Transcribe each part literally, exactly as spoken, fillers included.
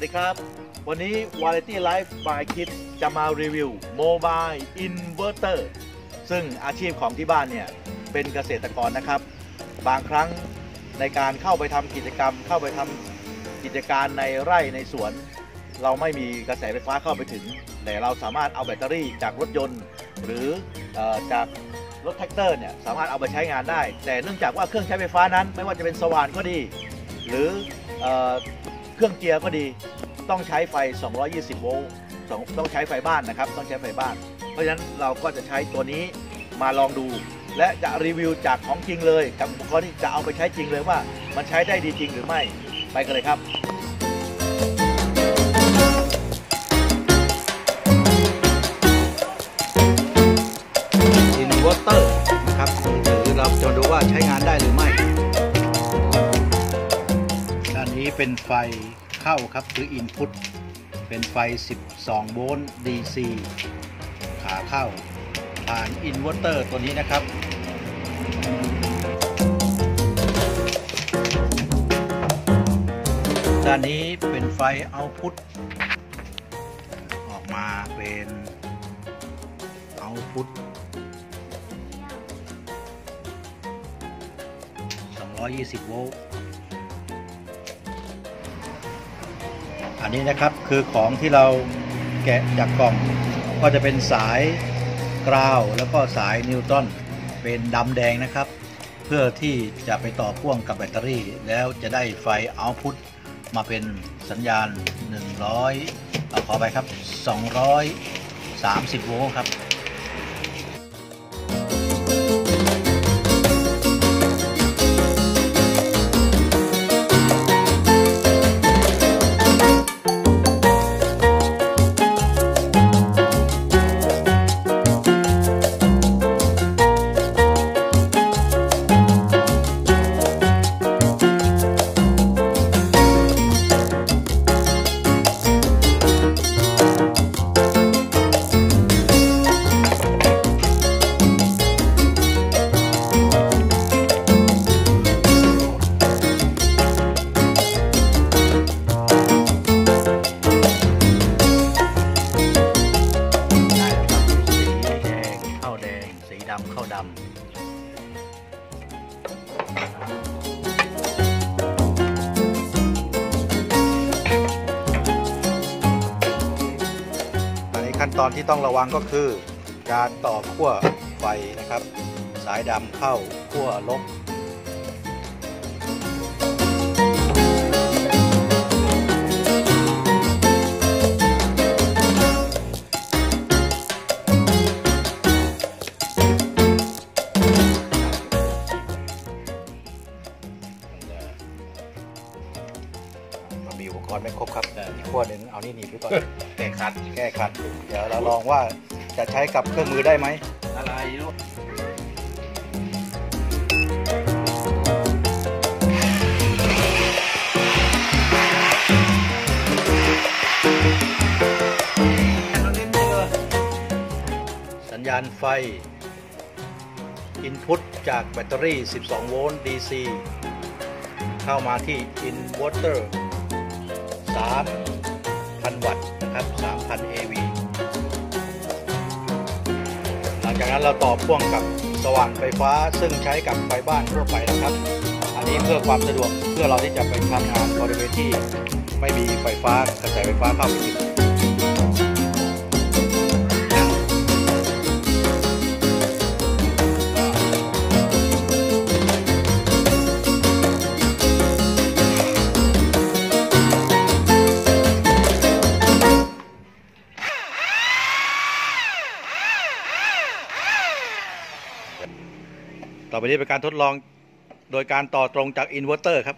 สดีครับวันนี้ Variety Life by Kid จะมารีวิว Mobile Inverter ซึ่งอาชีพของที่บ้านเนี่ยเป็นเกษตรกรนะครับบางครั้งในการเข้าไปทำกิจกรรมเข้าไปทำกิจการในไร่ในสวนเราไม่มีกระแสไฟฟ้าเข้าไปถึงแต่เราสามารถเอาแบตเตอรี่จากรถยนต์หรือจากรถแท็กเตอร์เนี่ยสามารถเอาไปใช้งานได้แต่เนื่องจากว่าเครื่องใช้ไฟฟ้านั้นไม่ว่าจะเป็นสว่านก็ดีหรือเครื่องเกียร์ก็ดีต้องใช้ไฟสองร้อยยี่สิบโวลต์ต้องใช้ไฟบ้านนะครับต้องใช้ไฟบ้านเพราะฉะนั้นเราก็จะใช้ตัวนี้มาลองดูและจะรีวิวจากของจริงเลยกับอุปกรณ์ที่จะเอาไปใช้จริงเลยว่ามันใช้ได้ดีจริงหรือไม่ไปกันเลยครับอินเวอร์เตอร์นะครับหรือเราจะดูว่าใช้งานได้หรือไม่ด้านนี้เป็นไฟเข้าครับคือ Input เป็นไฟสิบสองโวลต์ ดี ซี ขาเข้าผ่านอินเวอร์เตอร์ตัวนี้นะครับด้านนี้เป็นไฟ Output ออกมาเป็น Output สองร้อยยี่สิบโวลต์อันนี้นะครับคือของที่เราแกะจากกล่องก็จะเป็นสายกราวแล้วก็สายนิวตันเป็นดำแดงนะครับเพื่อที่จะไปต่อพ่วงกับแบตเตอรี่แล้วจะได้ไฟเอาท์พุตมาเป็นสัญญาณหนึ่งร้อยเอาขอไปครับสองร้อยสามสิบโวลต์ครับดำเข้าดำอันนี้ขั้นตอนที่ต้องระวังก็คือการต่อขั้วไฟนะครับสายดำเข้าขั้วลบมีอุปกรณ์ไม่ครบครับอีกขั้วหนึ่งเอานี่หนีบไว้ก่อนแก้ขัดแก้ขัดเดี๋ยวเราลองว่าจะใช้กับเครื่องมือได้ไหมอะไรลูกสัญญาณไฟ Input จากแบตเตอรี่สิบสองโวลต์ ดี ซี เข้ามาที่ Inverterสามพัน วัตต์นะครับ สามพัน เอ วี หลังจากนั้นเราต่อพ่วงกับสว่านไฟฟ้าซึ่งใช้กับไฟบ้านทั่วไปนะครับอันนี้เพื่อความสะดวกเพื่อเราที่จะไปทำงานบริเวณที่ไม่มีไฟฟ้ากระแสไฟฟ้าเข้าไปถึงต่อไปนี้เป็นการทดลองโดยการต่อตรงจากอินเวอร์เตอร์ครับ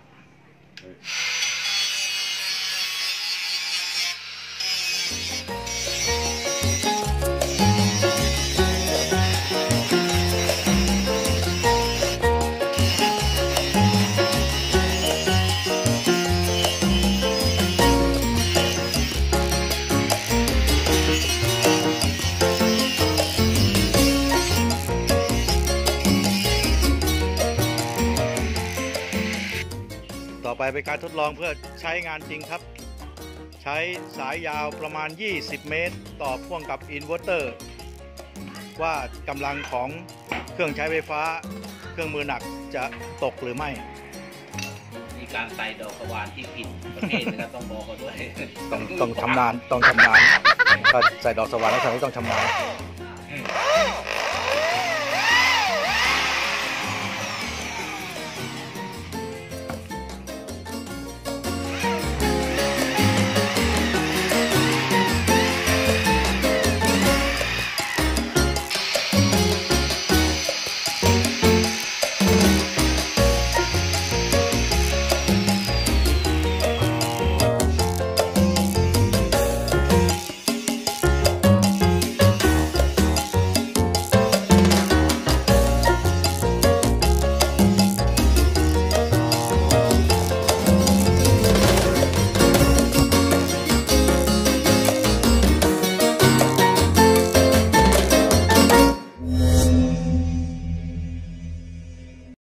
ต่อไปเป็นการทดลองเพื่อใช้งานจริงครับใช้สายยาวประมาณยี่สิบเมตรต่อพ่วงกับอินเวอร์เตอร์ว่ากำลังของเครื่องใช้ไฟฟ้าเครื่องมือหนักจะตกหรือไม่มีการใส่ดอกกระวานที่ผิดประเภทนะครับต้องบอกเขาด้วยต้องต้องชำนาญต้องชำนาญถ้าใส่ดอกสว่านแล้วทำให้ต้องชำนาญ